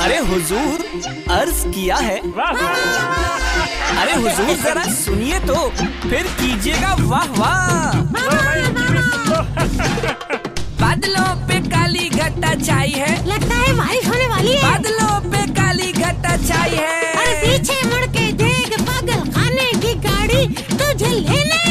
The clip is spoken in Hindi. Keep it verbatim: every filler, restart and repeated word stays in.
अरे हुजूर, अर्ज किया है। अरे हुजूर जरा सुनिए तो, फिर कीजिएगा वाह वाह। बादलों पे काली घटा छाई है, लगता है बारिश होने वाली है। बादलों पे काली घटा छाई है। अरे पीछे मुड़ के देख, पागल खाने की गाड़ी तुझे लेने